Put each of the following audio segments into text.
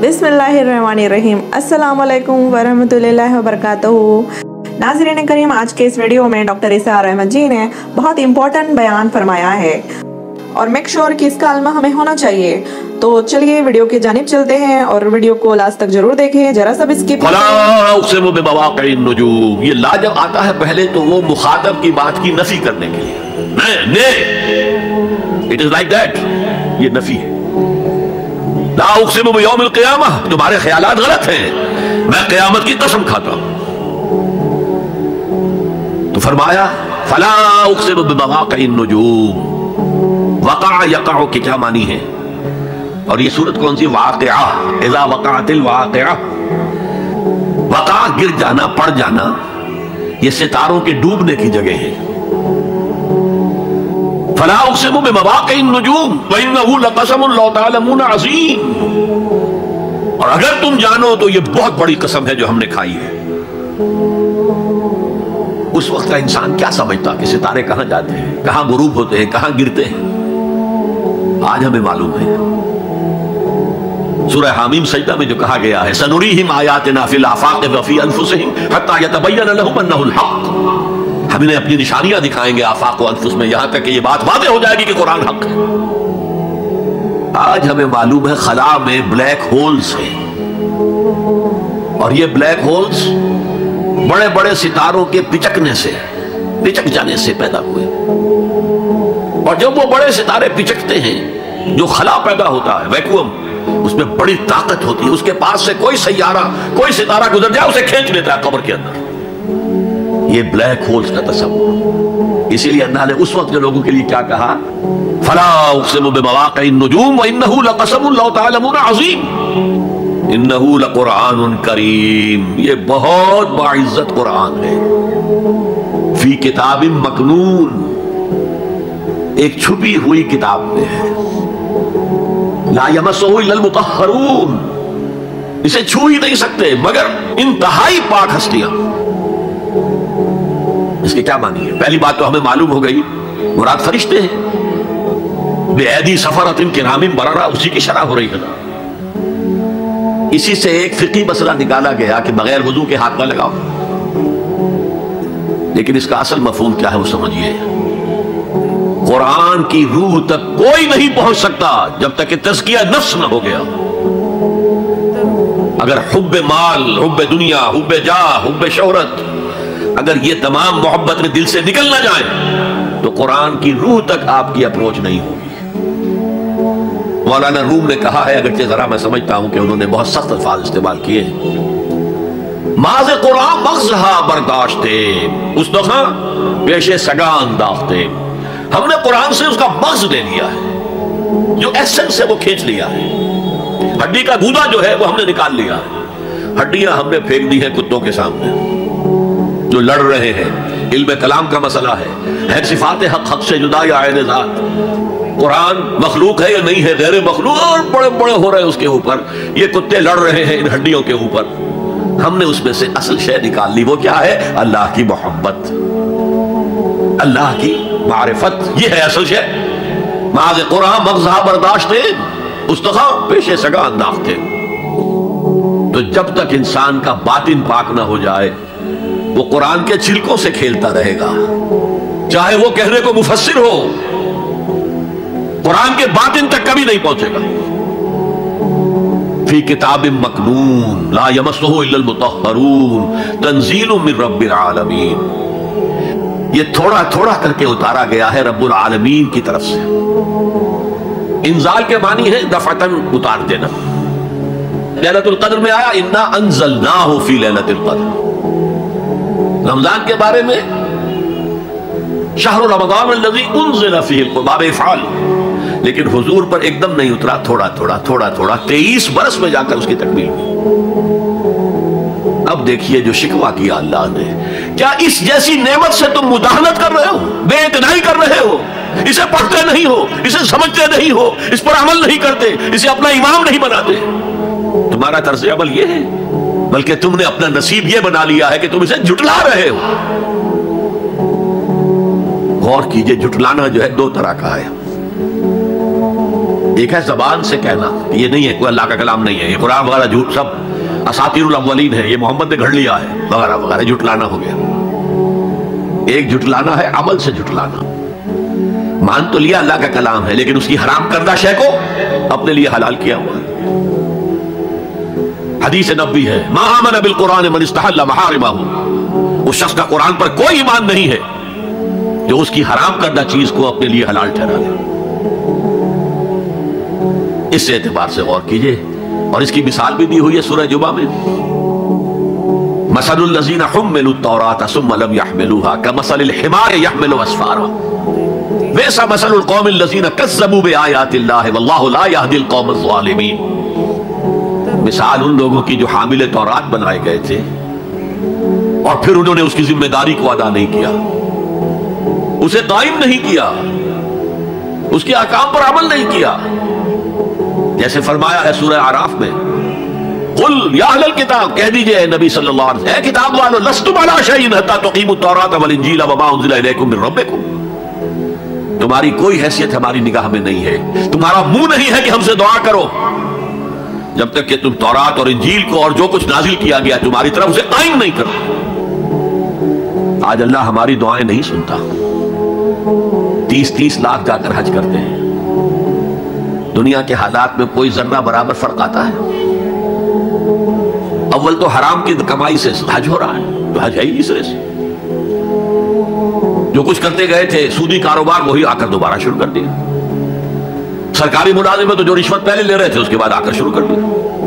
बिस्मिल्लाहिर्रहमानिर्रहीम। अस्सलामुअलैकुम वरहमतुल्लाहि वबरकातुहू। नाज़रीन करीम, आज के इस वीडियो में डॉक्टर इसार अहमद जी ने बहुत इंपॉर्टेंट बयान फरमाया है और मेक श्योर कि इसका इल्म हमें होना चाहिए। तो चलिए वीडियो की जानिब चलते हैं और वीडियो को लास्ट तक जरूर देखें, जरा सा भी स्किप। ये ला जब आता है पहले तो वो मुखातब की बात की नफी करने के लिए, इट इज लाइक दैट, ये नफी है। ला उक़सिमु बियौमिल क़ियामह, तुम्हारे ख्यालात गलत हैं, मैं क़यामत की कसम खाता हूं। तो फरमाया फला उक़सिमु बिमवाक़िन नुजूम, वक़ा यक़अ की क्या मानी है? और ये सूरत कौन सी? वाक़िआ, इज़ा वक़अतिल वाक़िआ। वक़ा गिर जाना, पड़ जाना, ये सितारों के डूबने की जगह है। फला उक़सिमु बिमवाक़िन नुजूम व इन्नहु लक़समुन लौ तअलमून अज़ीम। और अगर तुम जानो तो ये बहुत बड़ी कसम है जो हमने खाई है। उस वक्त का इंसान क्या समझता कि सितारे कहां जाते हैं, कहां गुरूब होते हैं, कहां गिरते हैं? आज हमें मालूम है। सूरह हामीम सजदा में जो कहा गया है, सनुरीहिम आयातिना फिल आफाक़ि व फ़ी अनफुसिहिम हत्ता यतबय्यन लहुम अन्नहुल हक़। हम इन्हें अपनी निशानियां दिखाएंगे आफाक़ व अनफुस में, यहां तक कि ये बात वाज़ेह हो जाएगी कि कुरान हक़ है। आज हमें मालूम है खला में ब्लैक होल्स हैं, और ये ब्लैक होल्स बड़े बड़े सितारों के पिचक जाने से पैदा हुए। और जब वो बड़े सितारे पिचकते हैं, जो खला पैदा होता है, वैक्यूम, उसमें बड़ी ताकत होती है। उसके पास से कोई सैयारा, कोई सितारा गुजर जाए, उसे खींच लेता है कब्र के अंदर। ये ब्लैक होल्स का तस्वुर। इसीलिए अल्लाह ने उस वक्त के लोगों के लिए क्या कहा? फला उक़सिमु बिमवाक़िन नुजूम व इन्नहु लक़समुन लौ तअलमून अज़ीम इन्नहु लक़ुरआनुन करीम। ये बहुत बाइज़्ज़त कुरान है। फी किताबिन मकनून, एक छुपी हुई किताब में है। ला यमस्सुहु इल्लल मुतahharun, इसे छू ही नहीं सकते मगर इंतहाई पाक हस्तियां। इसकी क्या मानी है? पहली बात तो हमें मालूम हो गई, मुराद फरिश्ते हैं। बेअदी सफरतिन किरामिन बररा, उसी की शरह हो रही है। इसी से एक फिक़ही मसला निकाला गया कि बगैर वुज़ू के हाथ ना लगाओ। लेकिन इसका असल मफ़हूम क्या है वो समझिए। कुरान की रूह तक कोई नहीं पहुंच सकता जब तक कि तज़किया नफ्स न हो गया। अगर हुब्बे माल, हुब्बे दुनिया, हुब्बे जाह, हुब्बे शोहरत, अगर ये तमाम मोहब्बत में दिल से निकल ना जाए तो कुरान की रूह तक आपकी अप्रोच नहीं होगी। मौलाना रूम ने कहा है, अगरचे जरा मैं समझता हूं कि उन्होंने बहुत सख्त अल्फाज इस्तेमाल किए हैं। माज़े कुरान मग़ज़हा बर्दाश्ते उस दफा पेशे सगा अंदाज़ते। हमने कुरान से उसका मग़ज़ ले लिया है, जो एसेंस है वो खींच लिया है। हड्डी का गूदा जो है वो हमने निकाल लिया है। हड्डियां हमने फेंक दी हैं कुत्तों के सामने जो लड़ रहे हैं। इल्म कलाम का मसला है सिफात हक से जुदा या आयन ज़ात। कुरान मखलूक है या नहीं है, गैर मखलूक, और बड़े बड़े हो रहे हैं उसके ऊपर। ये कुत्ते लड़ रहे हैं इन हड्डियों के ऊपर। हमने उसमें से असल शय निकाल ली। वो क्या है? अल्लाह की मोहब्बत, अल्लाह की मारिफत, ये है असल शय। माज़े कुरान मग़ज़हा बर्दाश्ते उस्तखा पेशे सगा अंदाज़ते। तो जब तक इंसान का बातिन पाक ना हो जाए वो कुरान के छिलकों से खेलता रहेगा, चाहे वो कहने को मुफस्सिर हो, कुरान के बातिन तक कभी नहीं पहुंचेगा। फी किताबिन मकनून ला यमस्सुहु इल्लल मुतahharun तंज़ीलुम मिन रब्बिल आलमीन। ये थोड़ा थोड़ा करके उतारा गया है रब्बुल आलमीन की तरफ से। इंजाल के मानी है दफअतन उतार देना। लैलतुल क़द्र में आया इन्ना अंज़लनाहु फी लैलतिल क़द्र। रमजान के बारे में शहरु रमज़ान अल्लज़ी उन्ज़िला फ़ीहिल क़ुरान इफ़आल, लेकिन हुजूर पर एकदम नहीं उतरा, थोड़ा थोड़ा 23 बरस में जाकर उसकी तकमील हुई। अब देखिए जो शिकवा किया अल्लाह ने, क्या इस जैसी नेमत से तुम मुदाहनत कर रहे हो, बेइतनाई कर रहे हो, इसे पढ़ते नहीं हो, इसे समझते नहीं हो, इस पर अमल नहीं करते, इसे अपना इमाम नहीं बनाते। तुम्हारा तर्ज़ अमल ये है, बल्कि तुमने अपना नसीब ये बना लिया है कि तुम इसे जुटला रहे हो। गौर कीजिए, जुटलाना जो है दो तरह का है। ایک ہے زبان سے کہنا، یہ نہیں ہے کوئی اللہ کا کلام نہیں ہے، یہ قرآن وغیرہ جھوٹ سب اساطیر الاولین ہے، یہ محمد نے گھڑ لیا ہے وغیرہ وغیرہ، جھٹلانا ہو گیا۔ ایک جھٹلانا ہے عمل سے جھٹلانا، مان تو لیا اللہ کا کلام ہے لیکن اس کی حرام کردہ شے کو اپنے لیے حلال کیا ہوا ہے۔ حدیث نبوی ہے ما آمن بالقرآن من استحل محارمہ، اس شخص کا قرآن پر کوئی ایمان نہیں ہے جو اس کی حرام کردہ چیز کو اپنے لیے حلال ٹھہرا لے۔ اس اعتبار سے غور کیجئے، اور اس کی مثال بھی دی ہوئی ہے سورہ جمعہ میں، مثل الذین حملوا التوراۃ ثم لم يحملوها كمثل الحمار يحمل اسفارا بئس مثل القوم الذین کذبوا بآیات اللہ واللہ لا یہدی القوم الظالمین۔ مثال ان لوگوں کی جو حامل تورات بنائے گئے تھے اور پھر انہوں نے اس کی ذمہ داری کو ادا نہیں کیا، اسے قائم نہیں کیا، اس کے احکام پر عمل نہیں کیا۔ جیسے فرمایا ہے سورہ اعراف میں، قل یا اہل الکتاب، کہہ دیجئے اے نبی صلی اللہ علیہ وسلم، اے کتاب والو، لستم علی شیء حتی تقیموا التوراۃ والانجیل وما انزل الیکم من ربکم، تمہاری کوئی حیثیت ہماری نگاہ میں نہیں ہے، تمہارا منہ نہیں ہے کہ ہم سے دعا کرو جب تک کہ تم تورات اور انجیل کو اور جو کچھ نازل کیا گیا تمہاری طرف اسے قائم نہیں کرو۔ آج اللہ ہماری دعائیں نہیں سنتا، 30 لاکھ جا کر حج کرتے ہیں، دنیا کے حالات میں کوئی ذرہ برابر فرق آتا ہے؟ اول تو حرام کی کمائی سے حج ہو رہا ہے، تو حج ہے ہی نہیں سرے سے، جو کچھ کرتے گئے تھے سودی کاروبار وہی آ کر دوبارہ شروع کر دیا، سرکاری ملازم میں تو جو رشوت پہلے لے رہے تھے اس کے بعد آ کر شروع کر دیا۔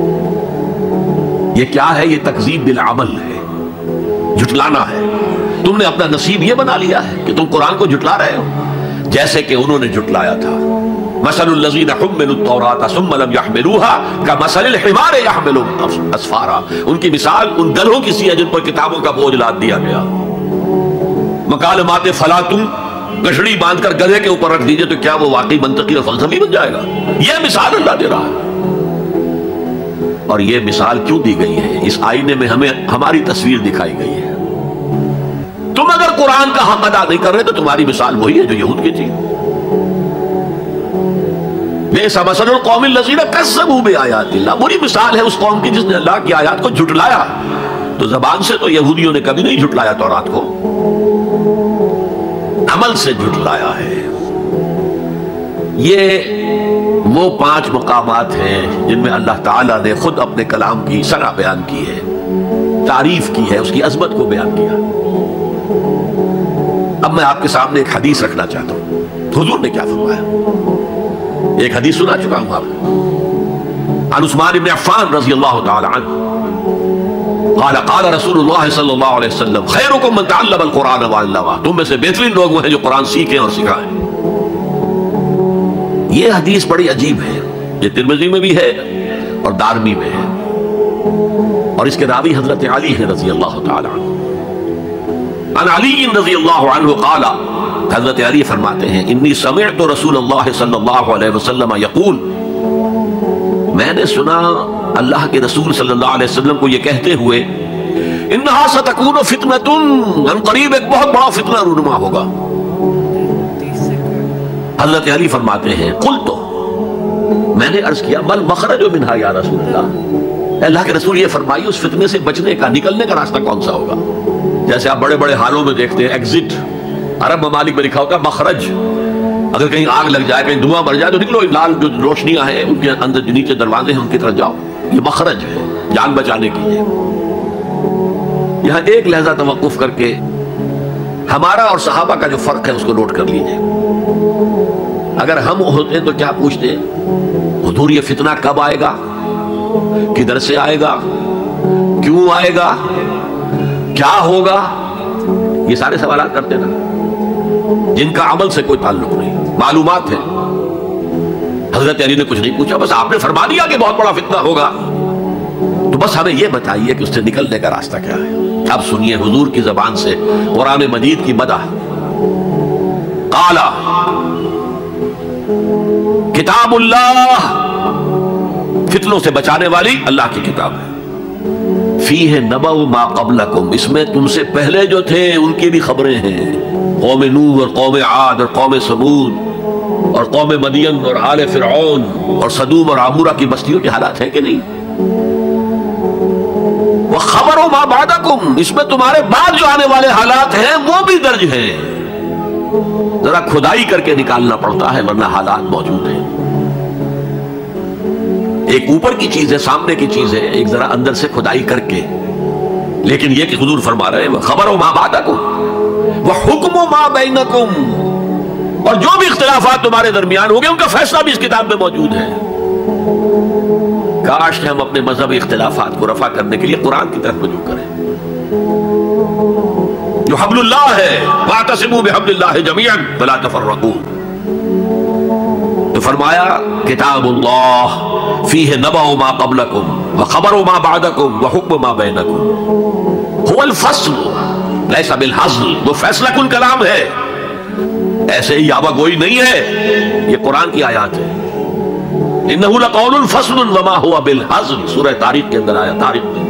یہ کیا ہے؟ یہ تکذیب بالعمل ہے، جھٹلانا ہے۔ تم نے اپنا نصیب یہ بنا لیا ہے کہ تم قرآن کو جھٹلا رہے ہو، جیسے کہ انہوں نے جھٹلایا تھا۔ مثل الذین حملوا التوراۃ ثم لم يحملوها كمثل الحمار يحمل اسفارا، ان کی مثال ان گدھوں کی سی ہے جن پر کتابوں کا بوجھ لاد دیا گیا۔ مکالمات فلا تم گشڑی باندھ کر گدھے کے اوپر رکھ دیجئے تو کیا وہ واقعی منطقی اور فلسفی بن جائے گا؟ یہ مثال اللہ دے رہا ہے۔ اور یہ مثال کیوں دی گئی ہے؟ اس آئینے میں ہمیں ہماری تصویر دکھائی گئی ہے۔ تم اگر قرآن کا حق ادا نہیں کر رہے تو تمہاری مثال وہی ہے جو یہود کی تھی۔ بئس مثل القوم الذین کذبوا بآیات اللہ، بری مثال ہے اس قوم کی جس نے اللہ کی آیات کو جھٹلایا۔ تو زبان سے تو یہودیوں نے کبھی نہیں جھٹلایا تورات کو، عمل سے جھٹلایا ہے۔ یہ وہ 5 مقامات ہیں جن میں اللہ تعالیٰ نے خود اپنے کلام کی شرح بیان کی ہے، تعریف کی ہے، اس کی عظمت کو بیان کیا۔ اب میں آپ کے سامنے ایک حدیث رکھنا چاہتا ہوں، حضور نے کیا فرمایا۔ ایک حدیث سنا چکا ہوں آپ کو، عن عثمان بن عفان رضی اللہ تعالی عنہ قال قال رسول اللہ صلی اللہ علیہ وسلم خیرکم من تعلم القرآن وعلمہ، تم میں سے بہترین لوگ وہ ہیں جو قرآن سیکھیں اور سکھائیں۔ یہ حدیث بڑی عجیب ہے، یہ ترمذی میں بھی ہے اور دارمی میں ہے، اور اس کے راوی حضرت علی ہیں رضی اللہ تعالی عنہ۔ عن علی رضی اللہ عنہ قال، حضرت علی فرماتے ہیں انی سمعت رسول اللہ صلی اللہ علیہ وسلم یقول، میں نے سنا اللہ کے رسول صلی اللہ علیہ وسلم کو یہ کہتے ہوئے، انہا ستکون فتنۃ، ان قریب ایک بہت بڑا فتنہ رونما ہوگا۔ حضرت علی فرماتے ہیں قلت، میں نے عرض کیا مل مخرج منہا یا رسول اللہ، اللہ کے رسول یہ فرمائیے اس فتنے سے بچنے کا، نکلنے کا راستہ کون سا ہوگا؟ جیسے آپ بڑے بڑے حالوں میں دیکھتے ہیں ایگزٹ، عرب ممالک میں لکھا ہوتا ہے مخرج، اگر کہیں آگ لگ جائے کہیں دھواں بڑھ جائے تو نکلو، لال جو روشنیاں ہیں ان کے اندر جو نیچے دروازے ہیں ان کی طرف جاؤ، یہ مخرج ہے جان بچانے کے لیے۔ یہاں ایک لحظہ توقف کر کے ہمارا اور صحابہ کا جو فرق ہے اس کو نوٹ کر لیجئے۔ اگر ہم ہوتے تو کیا پوچھتے، حضور یہ فتنہ کب آئے گا، کدھر سے آئے گا، کیوں آئے گا، کیا ہوگا، یہ سارے سوالات کرتے نا، جن کا عمل سے کوئی تعلق نہیں، معلومات ہیں۔ حضرت علی نے کچھ نہیں پوچھا، بس آپ نے فرما دیا کہ بہت بڑا فتنہ ہوگا، تو بس ہمیں یہ بتائیے کہ اس سے نکلنے کا راستہ کیا ہے۔ اب سنیے حضور کی زبان سے قرآن مجید کی مدح۔ قال کتاب اللہ، فتنوں سے بچانے والی اللہ کی کتاب ہے، فیہ نبأ ما قبلکم، اس میں تم سے پہلے جو تھے ان کی بھی خبریں ہیں، قوم نوح اور قوم عاد اور قوم ثمود، اور قوم مدین اور آل فرعون اور صدوم اور عمورہ کی بستیوں کے حالات ہیں کہ نہیں؟ وَخَبَرُ مَا بَعْدَكُمْ، اس میں تمہارے بعد جو آنے والے حالات ہیں وہ بھی درج ہیں، ذرا کھدائی کر کے نکالنا پڑتا ہے ورنہ حالات موجود ہیں۔ ایک اوپر کی چیز ہے، سامنے کی چیز ہے، ایک ذرا اندر سے کھدائی کر کے، لیکن یہ کہ حضور فرما رہے ہیں وَخَبَرُ مَا بَعْدَكُمْ وَحُكْمُ مَا بَيْنَكُمْ، اور جو بھی اختلافات تمہارے درمیان ہو گئے ان کا فیصلہ بھی اس کتاب میں موجود ہے۔ کاش کہ ہم اپنے مذہبی اختلافات کو رفع کرنے کے لیے قرآن کی طرف رجوع کریں، جو حبل اللہ ہے، وَاعْتَصِمُوا بِحَبْلِ اللَّهِ جَمِيعًا وَلَا تَفَرَّقُوا۔ تو فرمایا کتاب اللہ فیہ نبأ ما قبلکم وخبر ما بعدکم وحکم ما بینکم، هو الفصل لیس بالحزل، وہ فیصلہ کن کلام ہے، ایسے ہی یابہ گوئی نہیں ہے، یہ قرآن کی آیات ہے۔ انہ لقول فصل وما هو بالحزل، سورہ طارق کے اندر آیا، طارق میں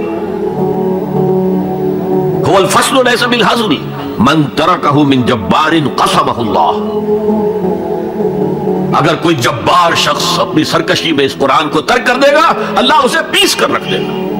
هو الفصل ليس بالحزل من تركه من جبار قسمه اللہ، اگر کوئی جبار شخص اپنی سرکشی میں اس قرآن کو ترک کر دے گا اللہ اسے پیس کر رکھ دے گا۔